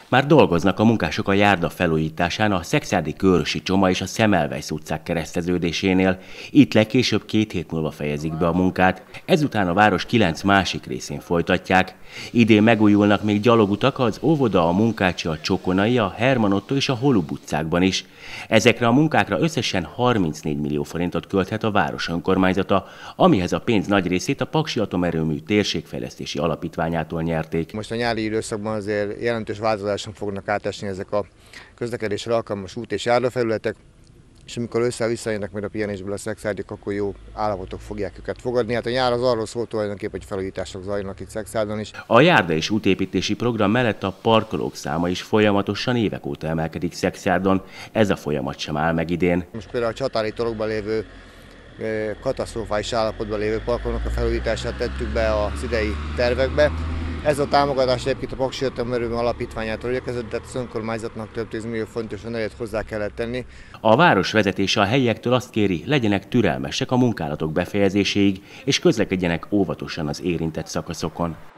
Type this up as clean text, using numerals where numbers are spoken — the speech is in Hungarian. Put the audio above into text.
Már dolgoznak a munkások a járda felújításán a Szekszárdi Körösi Csoma és a Szemelweis utcák kereszteződésénél. Itt legkésőbb 2 hét múlva fejezik be a munkát, ezután a város 9 másik részén folytatják. Idén megújulnak még gyalogutak az óvoda, a Munkácsi, a Csokonai, a Herman Otto és a Holub utcákban is. Ezekre a munkákra összesen 34 millió forintot költhet a város önkormányzata, amihez a pénz nagy részét a Paksi Atomerőmű Térségfejlesztési Alapítványától nyerték. Most a nyári időszakban azért jelentős változáson fognak átesni ezek a közlekedésre alkalmas út- és járdafelületek, és amikor visszajönnek majd a pihenésből a szekszárdiak, akkor jó állapotok fogják őket fogadni. Hát a nyár az arról szólt tulajdonképpen, hogy felújítások zajlanak itt Szekszárdon is. A járda és útépítési program mellett a parkolók száma is folyamatosan évek óta emelkedik Szekszárdon. Ez a folyamat sem áll meg idén. Most például a csatári torokban lévő katasztrofális állapotban lévő parkolók a felújítását tettük be az idei tervekbe. Ez a támogatás egyébként a Paksi Atomerőmű Alapítványától érkezett, de az önkormányzatnak több 10 millió fontos önerőt hozzá kellett tenni. A város vezetése a helyiektől azt kéri, legyenek türelmesek a munkálatok befejezéséig, és közlekedjenek óvatosan az érintett szakaszokon.